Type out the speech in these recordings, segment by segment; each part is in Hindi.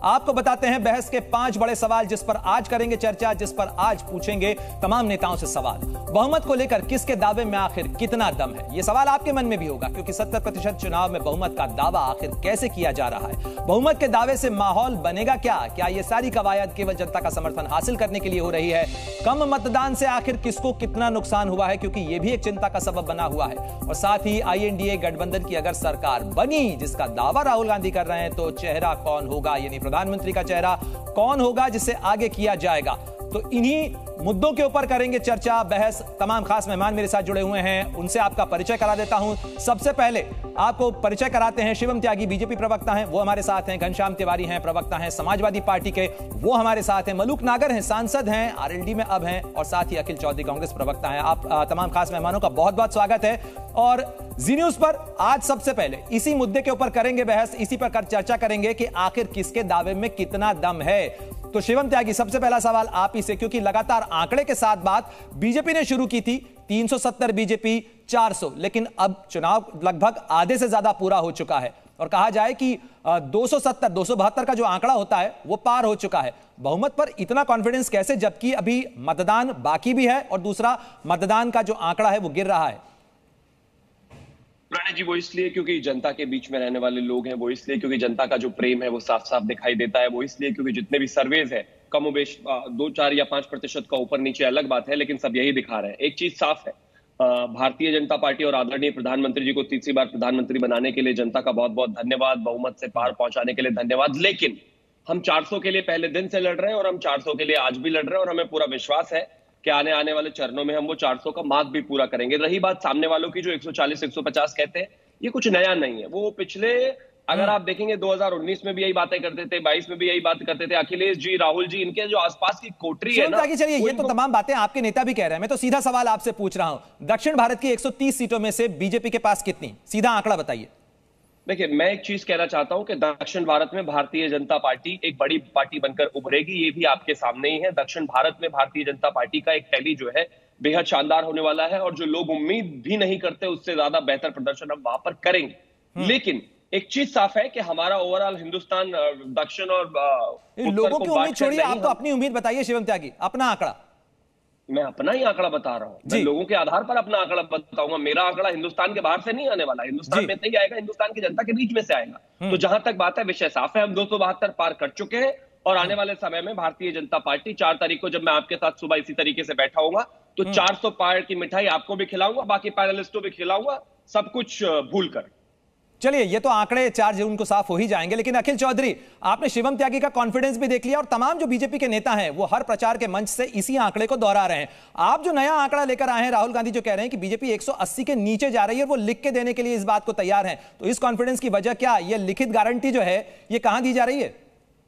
आपको बताते हैं बहस के 5 बड़े सवाल जिस पर आज करेंगे चर्चा, जिस पर आज पूछेंगे तमाम नेताओं से सवाल। बहुमत को लेकर किसके दावे में आखिर कितना दम है, यह सवाल आपके मन में भी होगा, क्योंकि 70% चुनाव में बहुमत का दावा आखिर कैसे किया जा रहा है। बहुमत के दावे से माहौल बनेगा क्या यह सारी कवायद केवल जनता का समर्थन हासिल करने के लिए हो रही है? कम मतदान से आखिर किसको कितना नुकसान हुआ है, क्योंकि यह भी एक चिंता का सबब बना हुआ है। और साथ ही INDA गठबंधन की अगर सरकार बनी, जिसका दावा राहुल गांधी कर रहे हैं, तो चेहरा कौन होगा, यानी प्रधानमंत्री का चेहरा कौन होगा जिसे आगे किया जाएगा। तो इन्हीं मुद्दों के ऊपर करेंगे चर्चा, बहस। तमाम खास मेहमान मेरे साथ जुड़े हुए हैं, उनसे आपका परिचय करा देता हूं। सबसे पहले आपको परिचय कराते हैं शिवम त्यागी, बीजेपी प्रवक्ता हैं, वो हमारे साथ हैं। घनश्याम तिवारी हैं, प्रवक्ता हैं समाजवादी पार्टी के, वो हमारे साथ हैं। मलूक नागर हैं, सांसद हैं, RLD में अब हैं। और साथ ही अखिल चौधरी, कांग्रेस प्रवक्ता हैं। आप तमाम खास मेहमानों का बहुत बहुत स्वागत है। और जी न्यूज पर आज सबसे पहले इसी मुद्दे के ऊपर करेंगे बहस, इसी पर चर्चा करेंगे कि आखिर किसके दावे में कितना दम है। तो शिवम त्यागी, सबसे पहला सवाल आप ही से, क्योंकि लगातार आंकड़े के साथ बात बीजेपी ने शुरू की थी, 370 बीजेपी 400, लेकिन अब चुनाव लगभग आधे से ज्यादा पूरा हो चुका है और कहा जाए कि 270 272 का जो आंकड़ा होता है वो पार हो चुका है। बहुमत पर इतना कॉन्फिडेंस कैसे, जबकि अभी मतदान बाकी भी है और दूसरा मतदान का जो आंकड़ा है वो गिर रहा है? राणे जी, वो इसलिए क्योंकि जनता के बीच में रहने वाले लोग हैं, वो इसलिए क्योंकि जनता का जो प्रेम है वो साफ साफ दिखाई देता है, वो इसलिए क्योंकि जितने भी सर्वेज है कमोबेश 2, 4 या 5% का ऊपर नीचे अलग बात है, लेकिन सब यही दिखा रहे हैं। एक चीज साफ है, भारतीय जनता पार्टी और आदरणीय प्रधानमंत्री जी को तीसरी बार प्रधानमंत्री बनाने के लिए जनता का बहुत बहुत धन्यवाद, बहुमत से पार पहुंचाने के लिए धन्यवाद। लेकिन हम 400 के लिए पहले दिन से लड़ रहे हैं और हम 400 के लिए आज भी लड़ रहे हैं और हमें पूरा विश्वास है कि आने वाले चरणों में हम वो 400 का मार्क भी पूरा करेंगे। रही बात सामने वालों की जो 140 150 कहते हैं, ये कुछ नया नहीं है। वो पिछले, अगर आप देखेंगे 2019 में भी यही बातें करते थे, 22 में भी यही बात करते थे। अखिलेश जी, राहुल जी, इनके जो आसपास की कोटरी है ना, चलिए ये तो तमाम बातें आपके नेता भी कह रहे हैं। मैं तो सीधा सवाल आपसे पूछ रहा हूं, दक्षिण भारत की 130 सीटों में से बीजेपी के पास कितनी, सीधा आंकड़ा बताइए। देखिए, मैं एक चीज कहना चाहता हूं कि दक्षिण भारत में भारतीय जनता पार्टी एक बड़ी पार्टी बनकर उभरेगी, ये भी आपके सामने ही है। दक्षिण भारत में भारतीय जनता पार्टी का एक टैली जो है बेहद शानदार होने वाला है और जो लोग उम्मीद भी नहीं करते उससे ज्यादा बेहतर प्रदर्शन हम वहां पर करेंगे। लेकिन एक चीज साफ है कि हमारा ओवरऑल हिंदुस्तान, दक्षिण और लोगों की उम्मीद छोड़िए, आप तो अपनी उम्मीद बताइए शिवम त्यागी, अपना आंकड़ा। मैं अपना ही आंकड़ा बता रहा हूं, मैं लोगों के आधार पर अपना आंकड़ा बताऊंगा। मेरा आंकड़ा हिंदुस्तान के बाहर से नहीं आने वाला, हिंदुस्तान में नहीं आएगा, हिंदुस्तान की जनता के बीच में से आएगा। तो जहां तक बात है, विषय साफ है, हम 272 पार कर चुके हैं और आने वाले समय में भारतीय जनता पार्टी 4 तारीख को, जब मैं आपके साथ सुबह इसी तरीके से बैठा होऊंगा, तो 400 पार की मिठाई आपको भी खिलाऊंगा, बाकी पैनलिस्टों भी खिलाऊंगा, सब कुछ भूल कर। चलिए, ये तो आंकड़े 4 जून को साफ हो ही जाएंगे, लेकिन अखिल चौधरी, आपने शिवम त्यागी का कॉन्फिडेंस भी देख लिया और तमाम जो बीजेपी के नेता हैं वो हर प्रचार के मंच से इसी आंकड़े को दोहरा रहे हैं। आप जो नया आंकड़ा लेकर आए हैं, राहुल गांधी जो कह रहे हैं कि बीजेपी 180 के नीचे जा रही है, वो लिख के देने के लिए इस बात को तैयार है, तो इस कॉन्फिडेंस की वजह क्या, ये लिखित गारंटी जो है ये कहां दी जा रही है?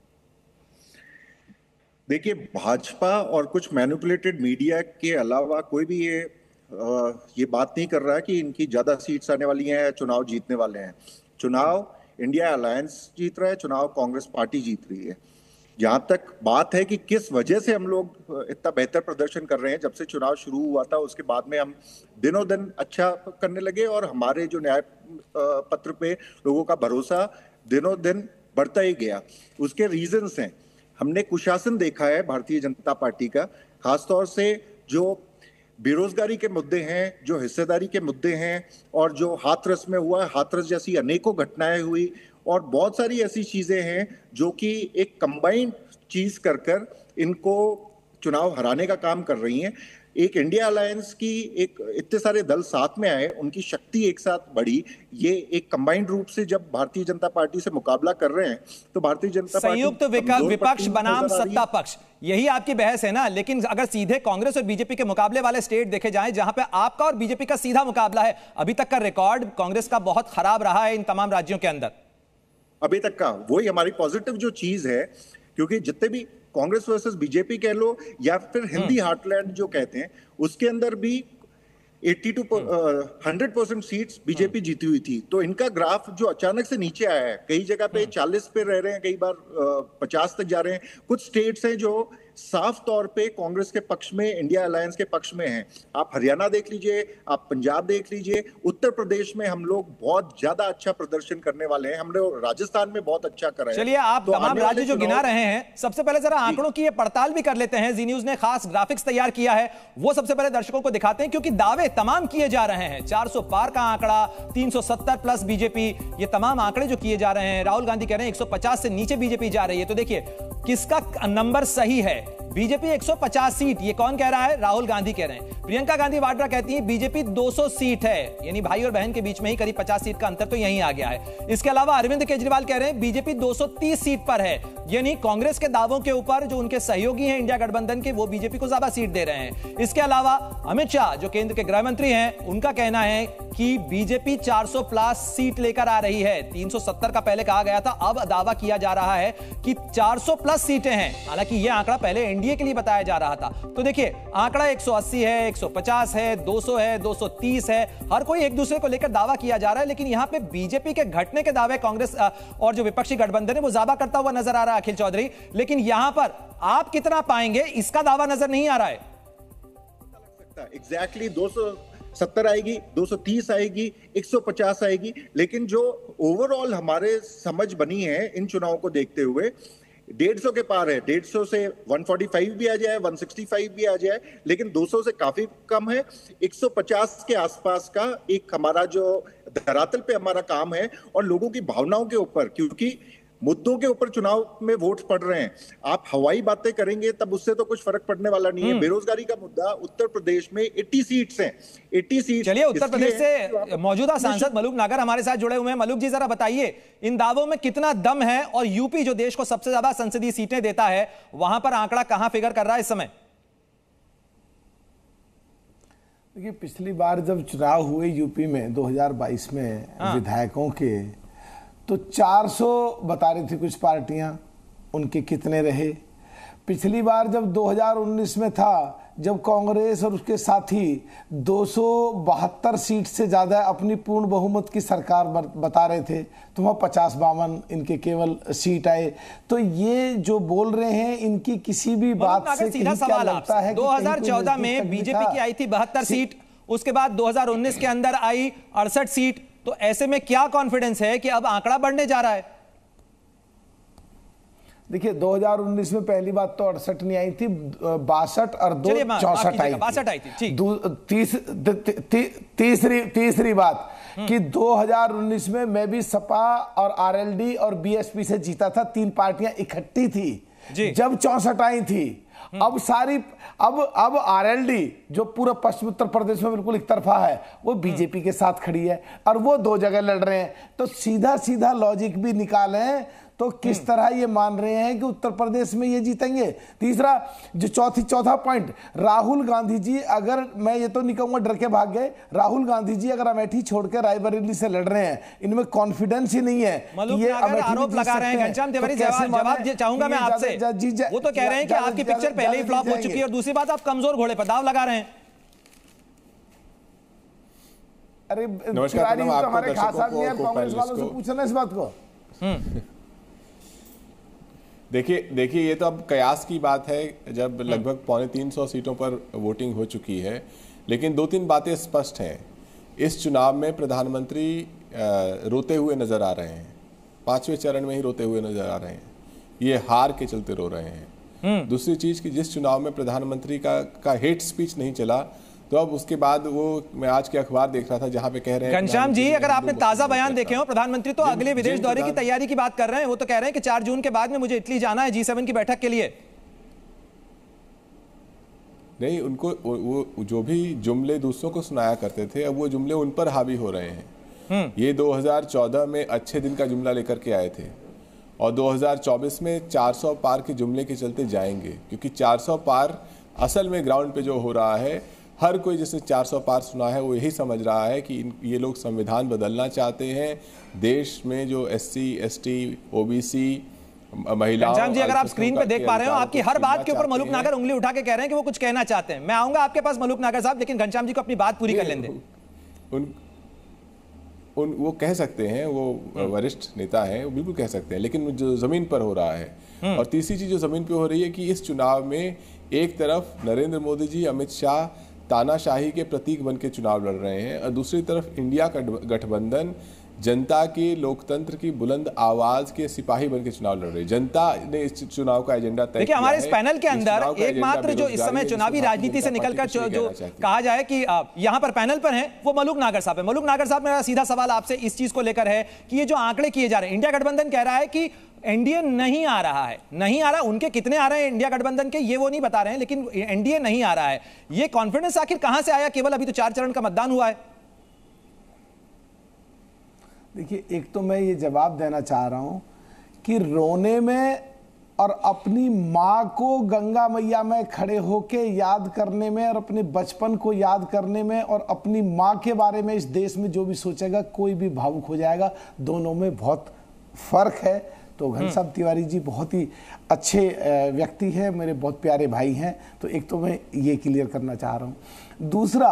देखिए, भाजपा और कुछ मैनिपुलेटेड मीडिया के अलावा कोई भी ये बात नहीं कर रहा है कि इनकी ज्यादा सीट्स आने वाली हैं, चुनाव जीतने वाले हैं। चुनाव इंडिया अलायंस जीत रहा है, चुनाव कांग्रेस पार्टी जीत रही है। जहां तक बात है कि किस वजह से हम लोग इतना बेहतर प्रदर्शन कर रहे हैं, जब से चुनाव शुरू हुआ था उसके बाद में हम दिनों दिन अच्छा करने लगे और हमारे जो न्याय पत्र पे लोगों का भरोसा दिनों दिन बढ़ता ही गया। उसके रीजंस हैं, हमने कुशासन देखा है भारतीय जनता पार्टी का, खासतौर से जो बेरोजगारी के मुद्दे हैं, जो हिस्सेदारी के मुद्दे हैं और जो हाथरस में हुआ, हाथरस जैसी अनेकों घटनाएं हुई और बहुत सारी ऐसी चीजें हैं जो कि एक कंबाइंड चीज कर इनको चुनाव हराने का काम कर रही हैं। एक इंडिया अलायंस की एक इतने सारे दल साथ में आए, उनकी शक्ति एक साथ बढ़ी, ये एक कंबाइंड रूप से जब भारतीय जनता पार्टी से मुकाबला कर रहे हैं तो भारतीय जनता पार्टी संयुक्त विपक्ष बनाम सत्ता पक्ष, यही आपकी बहस है ना। लेकिन अगर सीधे कांग्रेस और बीजेपी के मुकाबले वाले स्टेट देखे जाएं जहां पे आपका और बीजेपी का सीधा मुकाबला है, अभी तक का रिकॉर्ड कांग्रेस का बहुत खराब रहा है इन तमाम राज्यों के अंदर। अभी तक का वही हमारी पॉजिटिव जो चीज है, क्योंकि जितने भी कांग्रेस वर्सेस बीजेपी कह लो या फिर हिंदी हार्टलैंड जो कहते हैं, उसके अंदर भी 80 to 100% सीट्स बीजेपी जीती हुई थी। तो इनका ग्राफ जो अचानक से नीचे आया है, कई जगह पे 40 पे रह रहे हैं, कई बार 50 तक जा रहे हैं। कुछ स्टेट्स हैं जो साफ तौर पे कांग्रेस के पक्ष में, इंडिया अलायंस के पक्ष में हैं। आप हरियाणा देख लीजिए, आप पंजाब देख लीजिए, उत्तर प्रदेश में हम लोग बहुत ज्यादा अच्छा प्रदर्शन करने वाले हैं, हम लोग राजस्थान में बहुत अच्छा कर रहे हैं। चलिए, आप तो तमाम राज्य जो गिना रहे हैं, सबसे पहले जरा आंकड़ों की ये पड़ताल भी कर लेते हैं। जी न्यूज ने खास ग्राफिक्स तैयार किया है, वो सबसे पहले दर्शकों को दिखाते हैं, क्योंकि दावे तमाम किए जा रहे हैं। 400 पार का आंकड़ा, 370 प्लस बीजेपी, ये तमाम आंकड़े जो किए जा रहे हैं। राहुल गांधी कह रहे हैं 150 से नीचे बीजेपी जा रही है। तो देखिए किसका नंबर सही है। बीजेपी 150 सीट, ये कौन कह रहा है? राहुल गांधी कह रहे हैं। प्रियंका गांधी वाड्रा कहती है बीजेपी 200 सीट है, यानी भाई और बहन के बीच में ही करीब 50 सीट का अंतर तो यहीं आ गया है। इसके अलावा अरविंद केजरीवाल कह रहे हैं बीजेपी 230 सीट पर है, यानी कांग्रेस के दावों के ऊपर जो उनके सहयोगी हैं इंडिया गठबंधन के, वो बीजेपी को ज्यादा सीट दे रहे हैं। इसके अलावा अमित शाह जो केंद्र के गृह मंत्री हैं, उनका कहना है कि बीजेपी 400 प्लस सीट लेकर आ रही है। 370 का पहले कहा गया था, अब दावा किया जा रहा है कि 400 प्लस सीटें हैं। हालांकि यह आंकड़ा पहले एनडीए के लिए बताया जा रहा था। तो देखिए आंकड़ा 180 है, 150 है, 200 है, 230 है, हर कोई एक दूसरे को लेकर दावा किया जा रहा है। लेकिन यहां पे बीजेपी के घटने के दावे कांग्रेस और जो विपक्षी गठबंधन है वो दावा करता हुआ नजर आ रहा है अखिल चौधरी। लेकिन यहां पर आप कितना पाएंगे, इसका दावा नजर नहीं आ रहा है। एग्जैक्टली 270 आएगी, 230 आएगी, 150 आएगी, लेकिन जो ओवरऑल हमारे समझ बनी है इन चुनावों को देखते हुए 150 के पार है। 150 से 145 भी आ जाए, 165 भी आ जाए, लेकिन 200 से काफी कम है। 150 के आसपास का एक हमारा जो धरातल पे हमारा काम है, और लोगों की भावनाओं के ऊपर, क्योंकि मुद्दों के ऊपर चुनाव में वोट पड़ रहे हैं। आप हवाई बातें करेंगे तब उससे तो कुछ फर्क पड़ने वाला नहीं है। बेरोजगारी का मुद्दा, उत्तर प्रदेश में 80 सीट्स हैं, 80 सीट। चलिए, उत्तर प्रदेश से मौजूदा सांसद मलूक नागर हमारे साथ जुड़े हुए हैं। मलूक जी, जरा बताइए इन दावों में कितना दम है, और यूपी जो देश को सबसे ज्यादा संसदीय सीटें देता है, वहां पर आंकड़ा कहां फिगर कर रहा है इस समय? देखिए, पिछली बार जब चुनाव हुए यूपी में 2022 में विधायकों के, तो 400 बता रही थी कुछ पार्टियां, उनके कितने रहे। पिछली बार जब 2019 में था, जब कांग्रेस और उसके साथी 272 सीट से ज्यादा अपनी पूर्ण बहुमत की सरकार बता रहे थे, तो वहाँ 50-52 इनके केवल सीट आए। तो ये जो बोल रहे हैं, इनकी किसी भी बात से सीधा सवाल लगता है। 2014 में बीजेपी की आई थी 72 सीट, उसके बाद 2019 के अंदर आई 68 सीट। तो ऐसे में क्या कॉन्फिडेंस है कि अब आंकड़ा बढ़ने जा रहा है? देखिए, 2019 में पहली बात तो 68 नहीं आई थी, 62 और 2 64 आई थी। 62 आई थी। तीसरी बात कि 2019 में मैं भी सपा और आरएलडी और बीएसपी से जीता था, 3 पार्टियां इकट्ठी थी जब 64 आई थी। अब आरएलडी जो पूरा पश्चिम उत्तर प्रदेश में बिल्कुल एक तरफा है, वो बीजेपी के साथ खड़ी है, और वो 2 जगह लड़ रहे हैं। तो सीधा लॉजिक भी निकालें तो किस तरह ये मान रहे हैं कि उत्तर प्रदेश में ये जीतेंगे। तीसरा जो चौथा पॉइंट, राहुल गांधी जी, अगर मैं ये तो नहीं कहूंगा डर के भाग गए, राहुल गांधी जी अगर अमेठी छोड़कर रायबरेली से लड़ रहे हैं, इनमें कॉन्फिडेंस ही नहीं है। ये आरोप लगा रहे हैं घनश्याम तिवारी, जवाब चाहूंगा मैं आपसे। वो तो कह रहे हैं कि आपकी पिक्चर पहले ही फ्लॉप हो चुकी है, और दूसरी बात आप कमजोर घोड़े पर दांव लगा रहे हैं। अरे हमारे खास आदमी है, कांग्रेस वालों से पूछना इस बात को। देखिए ये तो अब कयास की बात है, जब लगभग 350 सीटों पर वोटिंग हो चुकी है। लेकिन 2-3 बातें स्पष्ट हैं। इस चुनाव में प्रधानमंत्री रोते हुए नजर आ रहे हैं, 5वें चरण में ही रोते हुए नजर आ रहे हैं। ये हार के चलते रो रहे हैं। दूसरी चीज कि जिस चुनाव में प्रधानमंत्री का हेट स्पीच नहीं चला, तो अब उसके बाद वो, मैं आज के अखबार देख रहा था जहां पे कह रहे हैं, घनश्याम जी अगर आपने ताजा बयान देखे हो, प्रधानमंत्री तो अगले विदेश दौरे की तैयारी की बात कर रहे हैं। वो तो कह रहे हैं कि 4 जून के बाद में मुझे इटली जाना है G7 की बैठक के लिए। नहीं, उनको वो जो भी जुमले दूसरों को सुनाया करते थे, अब वो जुमले उन पर हावी हो रहे हैं। ये 2014 में अच्छे दिन का जुमला लेकर के आए थे, और 2024 में 400 पार के जुमले के चलते जाएंगे, क्योंकि 400 पार असल में ग्राउंड पे जो हो रहा है, हर कोई जिसने 400 पार सुना है वो यही समझ रहा है कि ये लोग संविधान बदलना चाहते हैं। देश में जो SC, ST, OBC महिलाओं, घनश्याम जी अगर आप स्क्रीन पे देख पा रहे हो, आपकी हर बात के ऊपर मलूक नागर उंगली उठा के कह रहे हैं कि वो कुछ कहना चाहते हैं। मैं आऊंगा आपके पास मलूक नागर साहब, लेकिन घनश्याम जी को अपनी बात पूरी कर लेने दें। वो कह सकते हैं, वो वरिष्ठ नेता हैं, वो बिल्कुल कह सकते हैं, लेकिन जो जमीन पर हो रहा है। और तीसरी चीज जो जमीन पे हो रही है कि इस चुनाव में एक तरफ नरेंद्र मोदी जी, अमित शाह तानाशाही के प्रतीक बन के चुनाव लड़ रहे हैं, और दूसरी तरफ इंडिया का गठबंधन जनता की, लोकतंत्र की बुलंद आवाज के सिपाही बन के चुनाव लड़ रही है। जनता ने इस चुनाव का एजेंडा तय किया है। देखिए, हमारे इस पैनल के अंदर एकमात्र जो इस समय चुनावी राजनीति से निकलकर जो कहा जाए कि यहां पर पैनल पर हैं, वो मलूक नागर साहब है। मलूक नागर साहब, मेरा सीधा सवाल आपसे इस चीज को लेकर है कि ये जो आंकड़े किए जा रहे हैं, इंडिया गठबंधन कह रहा है कि एनडीए नहीं आ रहा है, नहीं आ रहा। उनके कितने आ रहे हैं इंडिया गठबंधन के, ये वो नहीं बता रहे हैं, लेकिन एनडीए नहीं आ रहा है। ये कॉन्फिडेंस आखिर कहां से आया? केवल अभी तो 4 चरण का मतदान हुआ है। देखिए, एक तो मैं ये जवाब देना चाह रहा हूं कि रोने में और अपनी माँ को गंगा मैया में खड़े होके याद करने में और अपने बचपन को याद करने में और अपनी माँ के बारे में इस देश में जो भी सोचेगा कोई भी भावुक हो जाएगा। दोनों में बहुत फर्क है। तो घनश्याम तिवारी जी बहुत ही अच्छे व्यक्ति हैं, मेरे बहुत प्यारे भाई हैं। तो एक तो मैं ये क्लियर करना चाह रहा हूँ। दूसरा,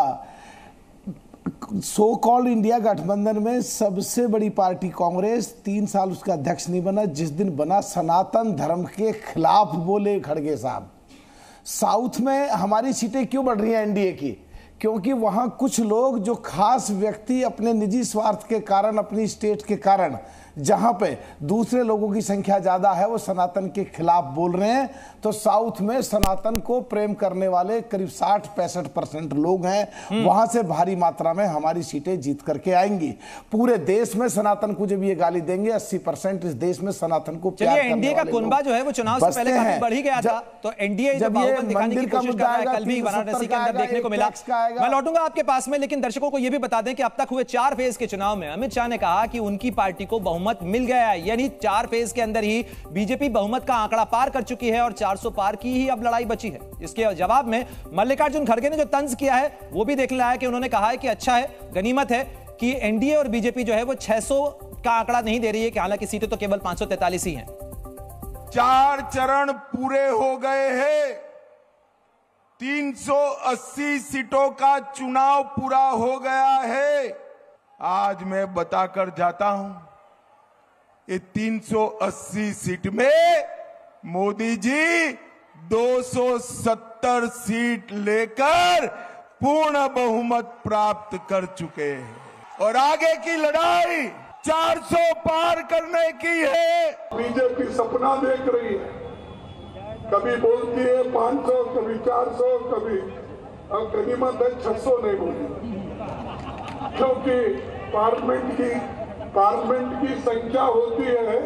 सो कॉल्ड इंडिया गठबंधन में सबसे बड़ी पार्टी कांग्रेस 3 साल उसका अध्यक्ष नहीं बना। जिस दिन बना, सनातन धर्म के खिलाफ बोले खड़गे साहब। साउथ में हमारी सीटें क्यों बढ़ रही हैं एनडीए की? क्योंकि वहां कुछ लोग, जो खास व्यक्ति अपने निजी स्वार्थ के कारण, अपनी स्टेट के कारण, जहां पे दूसरे लोगों की संख्या ज्यादा है, वो सनातन के खिलाफ बोल रहे हैं। तो साउथ में सनातन को प्रेम करने वाले करीब 60-65% लोग हैं। वहां से भारी मात्रा में हमारी सीटें जीत करके आएंगी। पूरे देश में सनातन को जब ये गाली देंगे, 80% इस देश में सनातन को प्यार करने वाले एनडीए का कुनबा जो है वो चुनाव से पहले काफी बढ़ ही गया था। तो एनडीए जब ये मंदिर का मुद्दा आएगा, कल भी वाराणसी के अंदर देखने को मिला। मैं लौटूंगा आपके पास में, लेकिन दर्शकों को यह भी बता दें कि अब तक हुए 4 फेज के चुनाव में अमित शाह ने कहा कि उनकी पार्टी को बहुमत मिल गया है। यानी 4 फेज के अंदर ही बीजेपी बहुमत का आंकड़ा पार कर चुकी है और 400 पार की ही अब लड़ाई बची है। इसके जवाब में मल्लिकार्जुन खड़गे ने जो तंज किया है वो भी देखना है कि उन्होंने कहा है कि अच्छा है, गनीमत है कि एनडीए और बीजेपी जो है वो 600 का आंकड़ा नहीं दे रही है, कि हालांकि सीटें तो केवल 543 ही हैं। 4 चरण पूरे हो गए हैं। 380 सीटों का चुनाव पूरा हो गया है। आज मैं बताकर जाता हूं, ये 380 सीट में मोदी जी 270 सीट लेकर पूर्ण बहुमत प्राप्त कर चुके हैं और आगे की लड़ाई 400 पार करने की है। बीजेपी सपना देख रही है, कभी बोलती है 500, कभी 400, कभी अब गनीमत है 600 नहीं बोली, क्योंकि पार्लियामेंट की संख्या होती है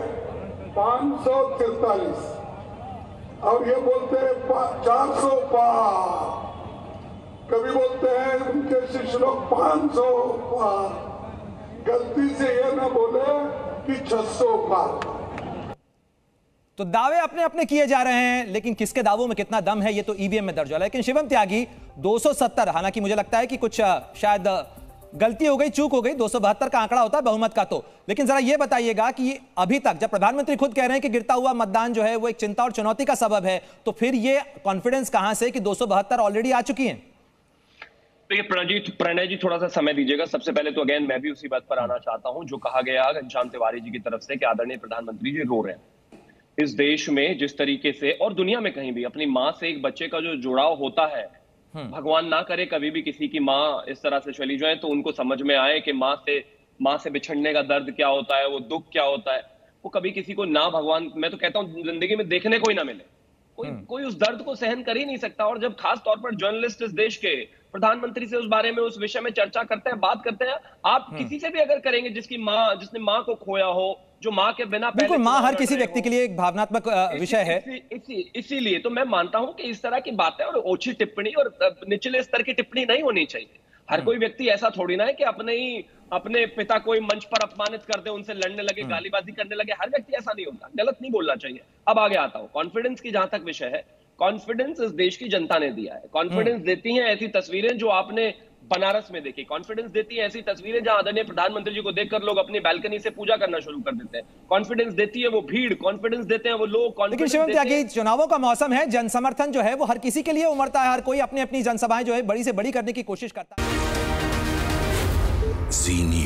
543 और ये बोलते हैं 400 पार। कभी बोलते हैं उनके शिष्य लोग 500 पार। गलती से ये ना बोले कि 600 पार। तो दावे अपने अपने किए जा रहे हैं, लेकिन किसके दावों में कितना दम है ये तो ईवीएम में दर्ज हो रहा है। लेकिन शिवम त्यागी 270, हालांकि मुझे लगता है कि कुछ शायद गलती हो गई, चूक हो गई। 272 का आंकड़ा होता है बहुमत का तो। लेकिन जरा यह बताइएगा कि अभी तक जब प्रधानमंत्री खुद कह रहे हैं कि गिरता हुआ मतदान जो है वो एक चिंता और चुनौती का सबब है, तो फिर ये कॉन्फिडेंस कहां से कि 272 ऑलरेडी आ चुकी हैं? देखिए प्रणय जी, थोड़ा सा समय दीजिएगा। सबसे पहले तो अगेन मैं भी उसी बात पर आना चाहता हूं जो कहा गया घनश्याम तिवारी जी की तरफ से कि आदरणीय प्रधानमंत्री जी रो रहे हैं। इस देश में जिस तरीके से और दुनिया में कहीं भी अपनी माँ से एक बच्चे का जो जुड़ाव होता है, भगवान ना करे कभी भी किसी की माँ इस तरह से चली जाए तो उनको समझ में आए कि माँ से बिछड़ने का दर्द क्या होता है, वो दुख क्या होता है। वो कभी किसी को ना, भगवान मैं तो कहता हूँ जिंदगी में देखने को ही ना मिले, कोई उस दर्द को सहन कर ही नहीं सकता। और जब खास तौर पर जर्नलिस्ट इस देश के प्रधानमंत्री से उस बारे में, उस विषय में चर्चा करते हैं, बात करते हैं, आप किसी से भी अगर करेंगे जिसने माँ को खोया हो, जो माँ के बिना बिल्कुल, माँ हर किसी व्यक्ति के लिए एक भावनात्मक विषय है। इसीलिए तो मैं मानता हूं कि इस तरह की बातें और ओछी टिप्पणी और निचले स्तर की टिप्पणी नहीं होनी चाहिए। हर कोई व्यक्ति ऐसा थोड़ी ना है कि अपने पिता को मंच पर अपमानित कर दे, उनसे लड़ने लगे, गालीबाजी करने लगे। हर व्यक्ति ऐसा नहीं होता, गलत नहीं बोलना चाहिए। अब आगे आता हूं, कॉन्फिडेंस की जहां तक विषय है, कॉन्फिडेंस इस देश की जनता ने दिया है। कॉन्फिडेंस देती हैं ऐसी तस्वीरें जो आपने बनारस में देखी, कॉन्फिडेंस देती है ऐसी तस्वीरें जहां आदरणीय प्रधानमंत्री जी को देखकर लोग अपनी बालकनी से पूजा करना शुरू कर देते हैं। कॉन्फिडेंस देती है वो भीड़, कॉन्फिडेंस देते हैं वो लोग। लेकिन शिवम त्यागी, चुनावों का मौसम है, जन समर्थन जो है वो हर किसी के लिए उमड़ता है, हर कोई अपनी अपनी जनसभाएं जो है बड़ी से बड़ी करने की कोशिश करता है।